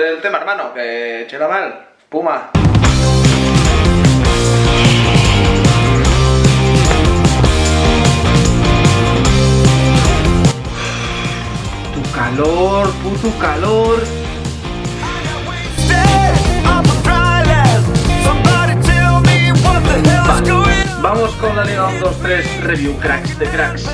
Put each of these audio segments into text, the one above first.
Sube el tema, hermano, que chela mal. Puma. Tu calor, puto calor. Vale. Vamos con la Liga 1-2-3 Review, cracks de cracks.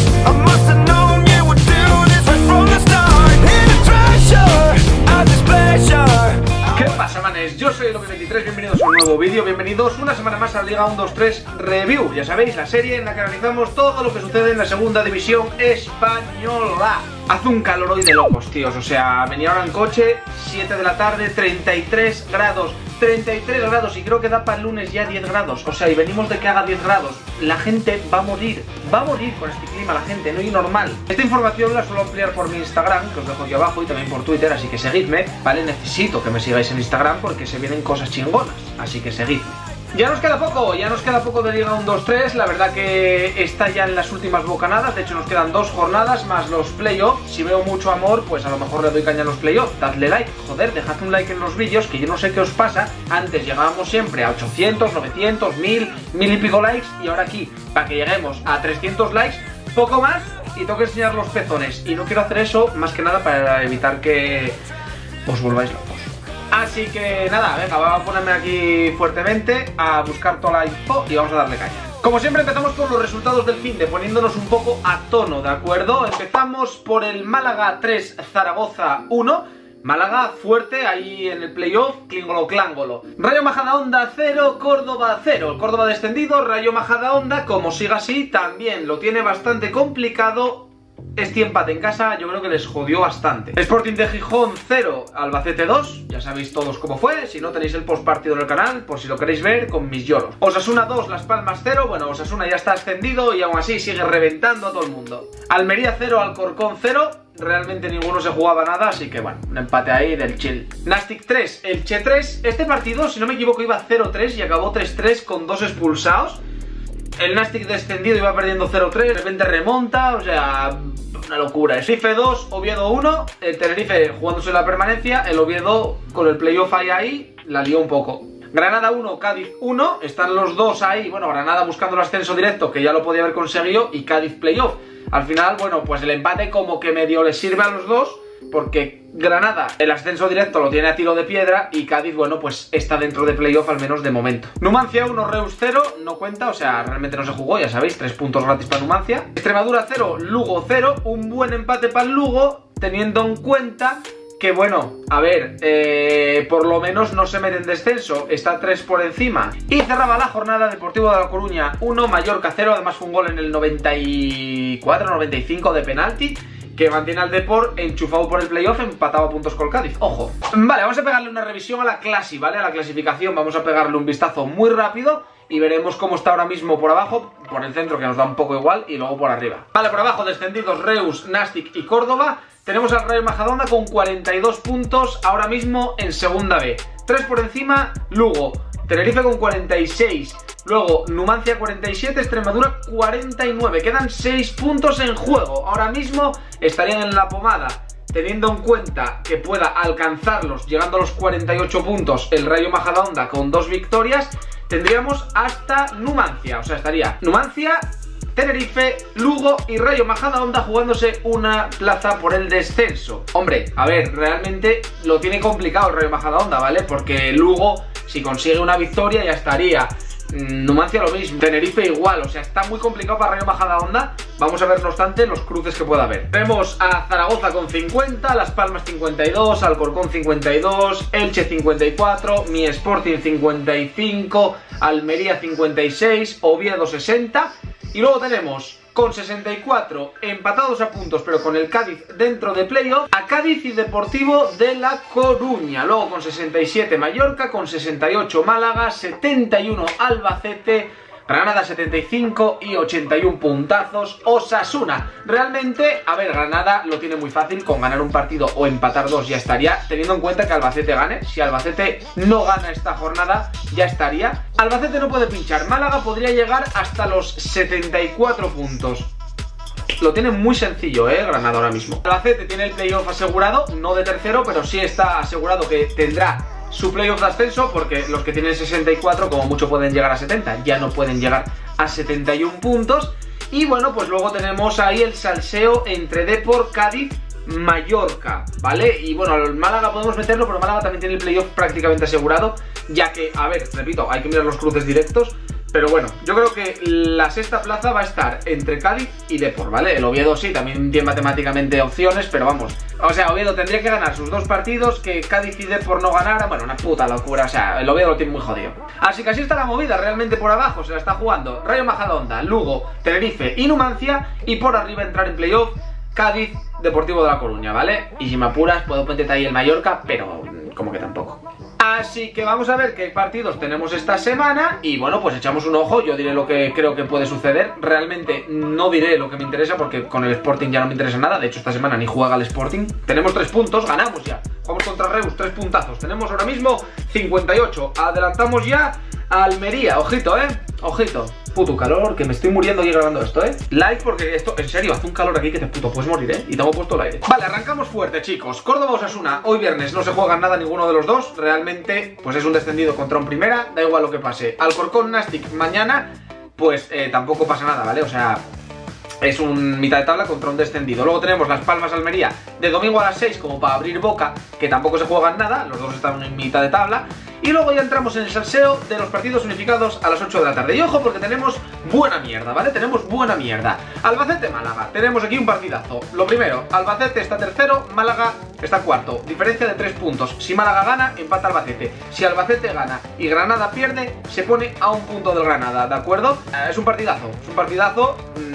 ¿Qué pasa, manes? Yo soy Lobi23, bienvenidos a un nuevo vídeo, bienvenidos una semana más a la Liga 1-2-3 Review. Ya sabéis, la serie en la que analizamos todo lo que sucede en la segunda división española. Hace un calor hoy de locos, tíos, o sea, venía ahora en coche, 7 de la tarde, 33 grados. 33 grados y creo que da para el lunes ya 10 grados, o sea, y venimos de que haga 10 grados. La gente va a morir con este clima, la gente, no es normal. Esta información la suelo ampliar por mi Instagram, que os dejo aquí abajo, y también por Twitter, así que seguidme, ¿vale? Necesito que me sigáis en Instagram porque se vienen cosas chingonas, así que seguidme. Ya nos queda poco de Liga 1-2-3, la verdad que está ya en las últimas bocanadas, de hecho nos quedan 2 jornadas más los playoffs. Si veo mucho amor, pues a lo mejor le doy caña a los playoffs, dadle like, joder, dejad un like en los vídeos, que yo no sé qué os pasa, antes llegábamos siempre a 800, 900, 1000 y pico likes, y ahora aquí, para que lleguemos a 300 likes, poco más, y tengo que enseñar los pezones, y no quiero hacer eso más que nada para evitar que os volváis locos. Así que nada, venga, vamos a ponerme aquí fuertemente a buscar toda la info y vamos a darle caña. Como siempre empezamos por los resultados del finde, poniéndonos un poco a tono, ¿de acuerdo? Empezamos por el Málaga 3, Zaragoza 1. Málaga fuerte ahí en el playoff, clíngolo clángolo. Rayo Majadahonda 0, Córdoba 0. El Córdoba descendido, Rayo Majadahonda, como siga así, también lo tiene bastante complicado. Este empate en casa yo creo que les jodió bastante. Sporting de Gijón 0, Albacete 2. Ya sabéis todos cómo fue. Si no, tenéis el postpartido en el canal, por si lo queréis ver, con mis lloros. Osasuna 2, Las Palmas 0. Bueno, Osasuna ya está ascendido y aún así sigue reventando a todo el mundo. Almería 0, Alcorcón 0. Realmente ninguno se jugaba nada, así que bueno, un empate ahí del chill. Nastic 3, Elche 3. Este partido, si no me equivoco, iba 0-3 y acabó 3-3 con 2 expulsados. El Nastic descendido iba perdiendo 0-3, de repente remonta, o sea, una locura. El Tenerife 2, Oviedo 1, el Tenerife jugándose la permanencia, el Oviedo con el playoff ahí, la lió un poco. Granada 1, Cádiz 1, están los dos ahí, bueno, Granada buscando el ascenso directo, que ya lo podía haber conseguido, y Cádiz playoff. Al final, bueno, pues el empate como que medio les sirve a los dos, porque Granada el ascenso directo lo tiene a tiro de piedra y Cádiz, bueno, pues está dentro de playoff al menos de momento. Numancia 1, Reus 0, no cuenta, o sea, realmente no se jugó, ya sabéis, 3 puntos gratis para Numancia. Extremadura 0, Lugo 0, un buen empate para el Lugo, teniendo en cuenta que, bueno, a ver, por lo menos no se mete en descenso, está 3 por encima. Y cerraba la jornada Deportivo de La Coruña 1, Mallorca 0, además fue un gol en el 94-95 de penalti, que mantiene al Depor enchufado por el playoff, empatado a puntos con el Cádiz. Ojo. Vale, vamos a pegarle una revisión a la clasi, ¿vale? A la clasificación, vamos a pegarle un vistazo muy rápido y veremos cómo está ahora mismo por abajo, por el centro, que nos da un poco igual, y luego por arriba. Vale, por abajo descendidos Reus, Nastic y Córdoba. Tenemos al Rayo Majadahonda con 42 puntos ahora mismo en segunda B. 3 por encima, Lugo. Tenerife con 46. Luego Numancia 47, Extremadura 49. Quedan 6 puntos en juego. Ahora mismo estarían en la pomada. Teniendo en cuenta que pueda alcanzarlos llegando a los 48 puntos el Rayo Majadahonda con 2 victorias, tendríamos hasta Numancia. O sea, estaría Numancia, Tenerife, Lugo y Rayo Majadahonda jugándose una plaza por el descenso. Hombre, a ver, realmente lo tiene complicado el Rayo Majadahonda, ¿vale? Porque Lugo, si consigue una victoria, ya estaría. Numancia lo mismo, Tenerife igual, o sea, está muy complicado para Rayo Majadahonda. Vamos a ver, no obstante, los cruces que pueda haber. Tenemos a Zaragoza con 50, Las Palmas 52, Alcorcón 52, Elche 54, Mi Sporting 55, Almería 56, Oviedo 60. Y luego tenemos con 64 empatados a puntos, pero con el Cádiz dentro de playoff, a Cádiz y Deportivo de La Coruña. Luego con 67 Mallorca, con 68 Málaga, 71 Albacete, Granada 75 y 81 puntazos Osasuna. Realmente, a ver, Granada lo tiene muy fácil, con ganar un partido o empatar 2 ya estaría, teniendo en cuenta que Albacete gane. Si Albacete no gana esta jornada, ya estaría. Albacete no puede pinchar, Málaga podría llegar hasta los 74 puntos. Lo tiene muy sencillo, Granada ahora mismo. Albacete tiene el playoff asegurado, no de tercero, pero sí está asegurado que tendrá su playoff de ascenso, porque los que tienen 64 como mucho pueden llegar a 70, ya no pueden llegar a 71 puntos. Y bueno, pues luego tenemos ahí el salseo entre Depor, Cádiz, Mallorca, ¿vale? Y bueno, el Málaga podemos meterlo, pero Málaga también tiene el playoff prácticamente asegurado, ya que, a ver, repito, hay que mirar los cruces directos. Pero bueno, yo creo que la sexta plaza va a estar entre Cádiz y Depor, ¿vale? El Oviedo sí, también tiene matemáticamente opciones, pero vamos. O sea, Oviedo tendría que ganar sus 2 partidos, que Cádiz y Depor no ganaran. Bueno, una puta locura, o sea, el Oviedo lo tiene muy jodido. Así que así está la movida, realmente por abajo se la está jugando Rayo Majadahonda, Lugo, Tenerife y Numancia. Y por arriba entrar en playoff Cádiz, Deportivo de La Coruña, ¿vale? Y si me apuras puedo meter ahí el Mallorca, pero como que tampoco. Así que vamos a ver qué partidos tenemos esta semana y bueno, pues echamos un ojo. Yo diré lo que creo que puede suceder. Realmente no diré lo que me interesa porque con el Sporting ya no me interesa nada. De hecho, esta semana ni juega el Sporting. Tenemos 3 puntos, ganamos ya. Jugamos contra Reus, 3 puntazos. Tenemos ahora mismo 58. Adelantamos ya a Almería. Ojito, ojito. Puto calor, que me estoy muriendo aquí grabando esto, Live porque esto, en serio, hace un calor aquí que te puto puedes morir, Y te hemos puesto el aire. Vale, arrancamos fuerte, chicos. Córdoba-Osasuna, hoy viernes no se juegan nada ninguno de los dos. Realmente, pues es un descendido contra un primera. Da igual lo que pase. Alcorcón-Nastic mañana, pues tampoco pasa nada, ¿vale? O sea, es un mitad de tabla contra un descendido. Luego tenemos Las Palmas-Almería de domingo a las 6 como para abrir boca, que tampoco se juegan nada. Los dos están en mitad de tabla. Y luego ya entramos en el salseo de los partidos unificados a las 8 de la tarde. Y ojo porque tenemos buena mierda, ¿vale? Tenemos buena mierda. Albacete-Málaga, tenemos aquí un partidazo. Lo primero, Albacete está tercero, Málaga está cuarto. Diferencia de 3 puntos. Si Málaga gana, empata Albacete. Si Albacete gana y Granada pierde, se pone a un punto del Granada, ¿de acuerdo? Es un partidazo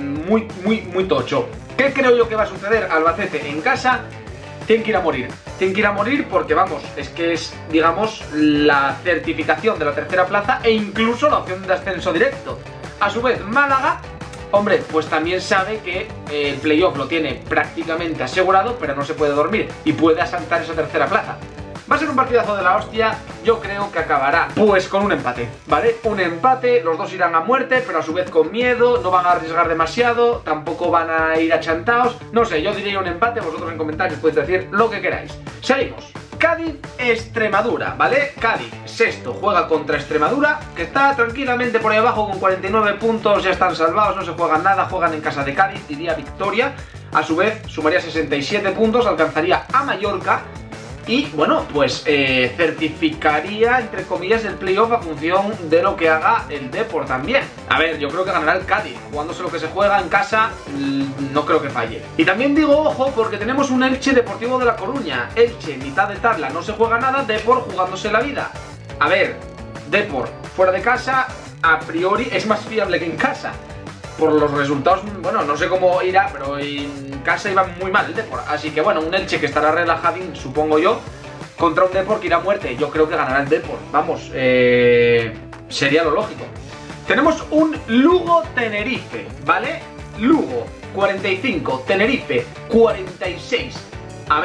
muy tocho. ¿Qué creo yo que va a suceder? Albacete en casa tienen que ir a morir. Tienen que ir a morir porque, vamos, es que es, digamos, la certificación de la tercera plaza e incluso la opción de ascenso directo. A su vez, Málaga, hombre, pues también sabe que el playoff lo tiene prácticamente asegurado, pero no se puede dormir y puede asaltar esa tercera plaza. Va a ser un partidazo de la hostia. Yo creo que acabará pues con un empate, ¿vale? Un empate, los dos irán a muerte, pero a su vez con miedo, no van a arriesgar demasiado, tampoco van a ir achantados. No sé, yo diría un empate, vosotros en comentarios podéis decir lo que queráis. Seguimos. Cádiz-Extremadura, ¿vale? Cádiz, sexto, juega contra Extremadura, que está tranquilamente por ahí abajo con 49 puntos, ya están salvados, no se juegan nada, juegan en casa de Cádiz, diría victoria. A su vez, sumaría 67 puntos, alcanzaría a Mallorca. Y bueno, pues certificaría, entre comillas, el playoff a función de lo que haga el Depor también. A ver, yo creo que ganará el Cádiz. Jugándose lo que se juega en casa, no creo que falle. Y también digo ojo porque tenemos un Elche Deportivo de La Coruña. Elche, mitad de tabla, no se juega nada, Depor jugándose la vida. A ver, Depor fuera de casa, a priori es más fiable que en casa. Por los resultados, bueno, no sé cómo irá, pero en casa iba muy mal el Depor. Así que bueno, un Elche que estará relajadín, supongo yo, contra un Depor que irá a muerte. Yo creo que ganará el Depor, vamos, sería lo lógico. Tenemos un Lugo-Tenerife, ¿vale? Lugo, 45, Tenerife, 46. A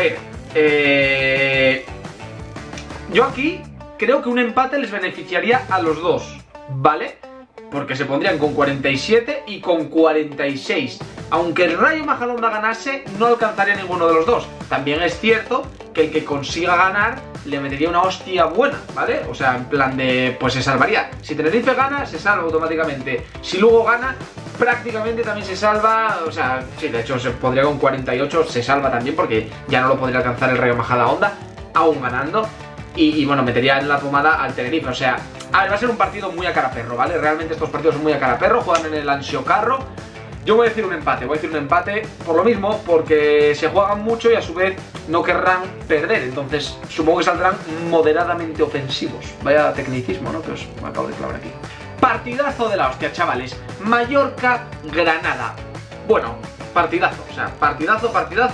ver, yo aquí creo que un empate les beneficiaría a los dos, ¿vale? Porque se pondrían con 47 y con 46. Aunque el Rayo Majadahonda ganase, no alcanzaría ninguno de los dos. También es cierto que el que consiga ganar le metería una hostia buena, ¿vale? O sea, en plan de, pues se salvaría. Si Tenerife gana, se salva automáticamente. Si Lugo gana, prácticamente también se salva. O sea, sí, de hecho se pondría con 48, se salva también porque ya no lo podría alcanzar el Rayo Majadahonda, aún ganando. Y bueno, metería en la pomada al Tenerife, o sea... A ver, va a ser un partido muy a cara perro, ¿vale? Realmente estos partidos son muy a cara perro, juegan en el Anxiocarro. Yo voy a decir un empate, por lo mismo, porque se juegan mucho y a su vez no querrán perder. Entonces supongo que saldrán moderadamente ofensivos. Vaya tecnicismo, ¿no? Que os acabo de clavar aquí. Partidazo de la hostia, chavales. Mallorca-Granada. Bueno, partidazo, o sea, partidazo.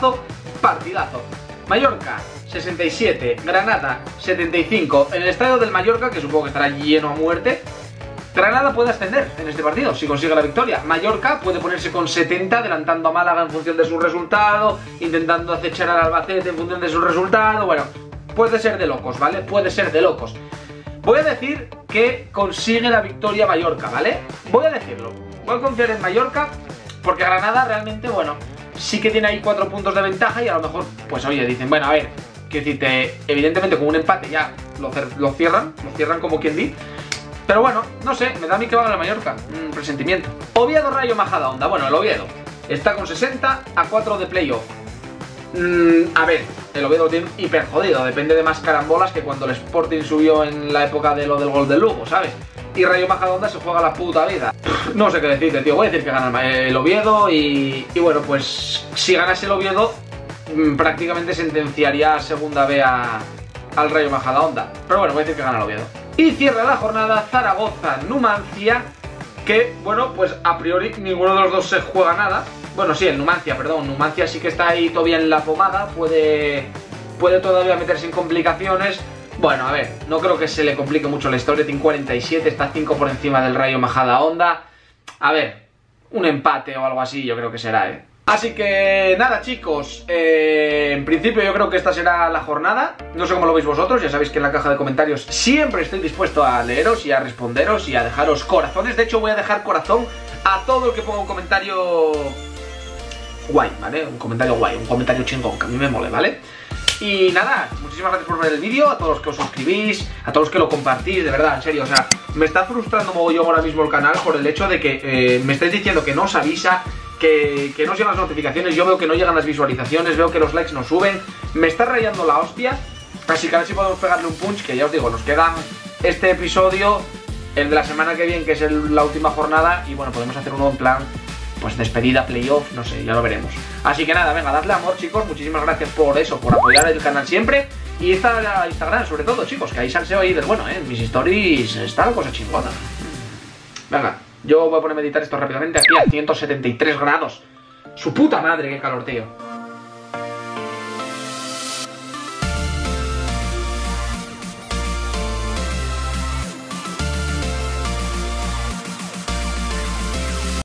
Mallorca, 67, Granada, 75. En el estadio del Mallorca, que supongo que estará lleno a muerte, Granada puede ascender en este partido si consigue la victoria. Mallorca puede ponerse con 70, adelantando a Málaga en función de su resultado, intentando acechar al Albacete en función de su resultado. Bueno, puede ser de locos, ¿vale? Puede ser de locos. Voy a decir que consigue la victoria Mallorca, ¿vale? Voy a decirlo. Voy a confiar en Mallorca Porque Granada realmente, bueno, sí que tiene ahí 4 puntos de ventaja y a lo mejor, pues oye, dicen, bueno, a ver, quiero decirte, evidentemente con un empate ya lo cierran como quien dice. Pero bueno, no sé, me da a mí que va a ganar Mallorca, un presentimiento. Oviedo Rayo Majadahonda, bueno, el Oviedo está con 60 a 4 de playoff. A ver, el Oviedo lo tiene hiper jodido, depende de más carambolas que cuando el Sporting subió en la época de lo del gol del Lugo, ¿sabes? Y Rayo Majadahonda se juega la puta vida. No sé qué decirte, tío, voy a decir que gana el Oviedo y bueno, pues si ganase el Oviedo prácticamente sentenciaría a segunda B al Rayo Majadahonda. Pero bueno, voy a decir que gana el Oviedo. Y cierra la jornada Zaragoza-Numancia, que bueno, pues a priori ninguno de los dos se juega nada. Bueno, sí, el Numancia, perdón, Numancia sí que está ahí todavía en la pomada, puede todavía meterse en complicaciones. Bueno, a ver, no creo que se le complique mucho la historia, tiene 47, está 5 por encima del Rayo Majadahonda. A ver, un empate o algo así yo creo que será, ¿eh? Así que nada, chicos, en principio yo creo que esta será la jornada. No sé cómo lo veis vosotros, ya sabéis que en la caja de comentarios siempre estoy dispuesto a leeros y a responderos y a dejaros corazones. De hecho voy a dejar corazón a todo el que ponga un comentario guay, ¿vale? Un comentario guay, un comentario chingón, que a mí me mole, ¿vale? Y nada, muchísimas gracias por ver el vídeo, a todos los que os suscribís, a todos los que lo compartís, de verdad, en serio, o sea, me está frustrando mogollón ahora mismo el canal por el hecho de que me estáis diciendo que no os avisa, que no os llegan las notificaciones, yo veo que no llegan las visualizaciones, veo que los likes no suben, me está rayando la hostia, así que a ver si podemos pegarle un punch, que ya os digo, nos quedan este episodio, el de la semana que viene, que es la última jornada, y bueno, podemos hacer uno en plan, pues despedida, playoff, no sé, ya lo veremos. Así que nada, venga, dadle amor, chicos, muchísimas gracias por eso, por apoyar el canal siempre, y está Instagram sobre todo, chicos, que hay salseo ahí del bueno, en mis stories está la cosa chingona. Venga. Yo voy a ponerme a editar esto rápidamente aquí a 173 grados. Su puta madre, qué calor, tío.